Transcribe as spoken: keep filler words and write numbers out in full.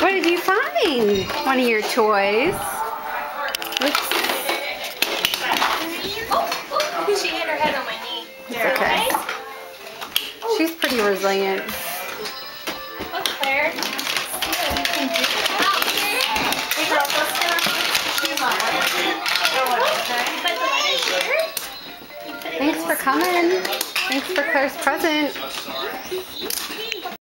What did you find? One of your toys. Oops. Oh, she hit her head on my knee. It's okay. She's pretty resilient. Look, Claire. See what you can do. Hey, girl, let's get our shoes on. You put the letters here. Thanks for coming. Thanks for Claire's present.